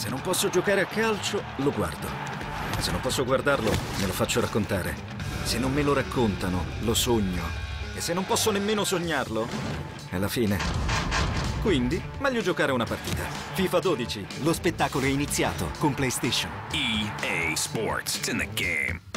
Se non posso giocare a calcio, lo guardo. Se non posso guardarlo, me lo faccio raccontare. Se non me lo raccontano, lo sogno. E se non posso nemmeno sognarlo, è la fine. Quindi, meglio giocare una partita. FIFA 12. Lo spettacolo è iniziato con PlayStation. EA Sports. It's in the game.